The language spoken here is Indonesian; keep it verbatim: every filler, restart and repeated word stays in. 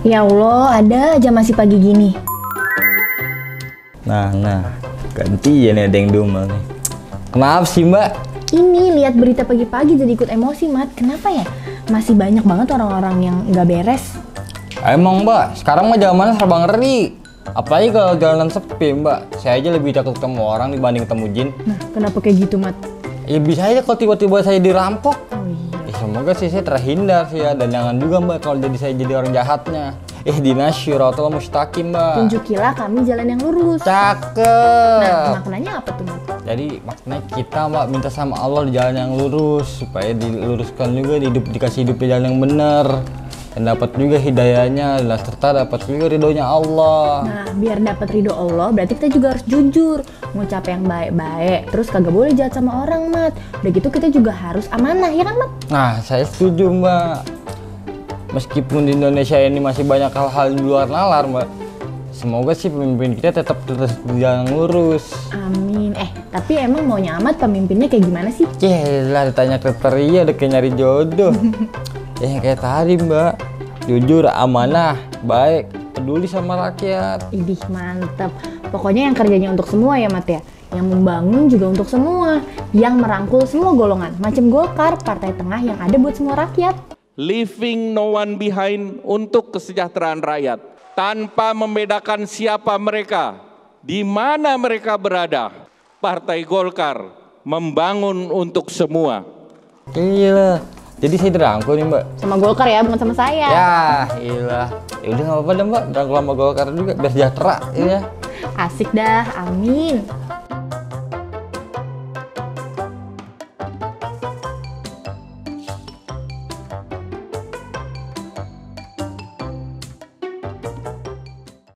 Ya Allah, ada aja masih pagi gini. Nah, nah, ganti ya nih ada yang dumel nih. Kenapa sih mbak? Ini lihat berita pagi-pagi jadi ikut emosi, Mat. Kenapa ya? Masih banyak banget orang-orang yang nggak beres. Emang mbak, sekarang mah zamannya serba ngeri. Apalagi kalau jalanan sepi mbak. Saya aja lebih takut ketemu orang dibanding ketemu jin. Nah, kenapa kayak gitu, Mat? Ya bisa aja kalau tiba-tiba saya dirampok. Oh iya. Ya, semoga sih saya terhindar sih ya. Dan jangan juga mbak kalau jadi saya jadi orang jahatnya. Eh dinas syiratul mustaqim mbak. Tunjukilah kami jalan yang lurus. Cakep. Nah, maknanya apa tuh, Mat? Jadi maknanya kita mbak minta sama Allah di jalan yang lurus supaya diluruskan juga hidup, dikasih hidup di jalan yang benar dan dapat juga hidayahnya dan serta dapat juga ridhonya Allah. Nah, biar dapat ridho Allah berarti kita juga harus jujur, ngucap yang baik-baik, terus kagak boleh jahat sama orang, Mat. Udah gitu kita juga harus amanah, ya kan, Mat? Nah, saya setuju mbak. Meskipun di Indonesia ini masih banyak hal-hal di luar nalar mbak, semoga sih pemimpin kita tetap terus di jalan lurus. Amin. Eh, tapi emang maunya Amat pemimpinnya kayak gimana sih? Yelah, ditanya kriteria udah kayak nyari jodoh. Ya kayak tadi mbak, jujur, amanah, baik, peduli sama rakyat. Idih, mantap. Pokoknya yang kerjanya untuk semua ya, Mat ya. Yang membangun juga untuk semua, yang merangkul semua golongan. Macam Golkar, partai tengah yang ada buat semua rakyat. Leaving no one behind untuk kesejahteraan rakyat. Tanpa membedakan siapa mereka, di mana mereka berada, Partai Golkar membangun untuk semua. Iya, jadi saya dirangkul nih mbak. Sama Golkar ya, bukan sama saya. Ya, iya. Ya udah nggak apa-apa deh mbak, dirangkul sama Golkar juga biar sejahtera, ya. Asik dah, amin.